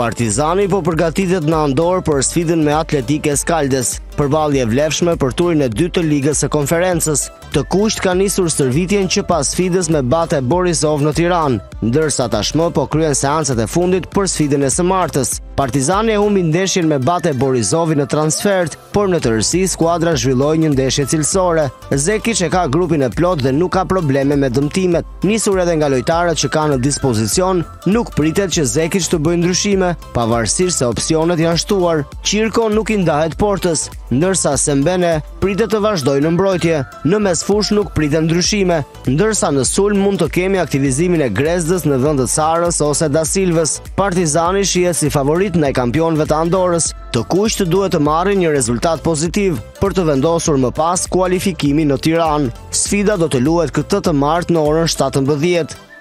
Partizani po përgatitet në Andorë për sfidën me Atletike Skaldes, përballje vlefshme për turin e dytë të Ligës së Konferencës. Të kuqt ka nisur stërvitjen që pas sfidës me Bate Borisov në Tiranë, ndërsa tashmë po kryen seancat e fundit për sfidën e së martës. Partizani e humbi ndeshjen me Bate Borisovi në transfert, por në tërësi skuadra zhvilloi një ndeshje cilësore. Zekic e ka grupin e plot dhe nuk ka probleme me dëmtimet. Nisur edhe nga lojtarët që ka në dispozicion, nuk pritet që Zekic të bëjë ndryshime, pavarësisht se opsionet janë shtuar. Qirko nuk i ndahet Portës, ndërsa Sembene pritet të vazhdojë në mbrojtje. Në mesfush nuk pritet ndryshime, ndërsa në sulm mund të kemi aktivizimin e Grezdës në vend të Sarës ose Da Silvës. Partizani shihet si favorit ndaj kampionëve të Andorës. Të kuqt duhet të marrin një rezultat pozitiv për të vendosur më pas kualifikimin në Tiranë. Sfida do të luhet këtë të martë në orën 17.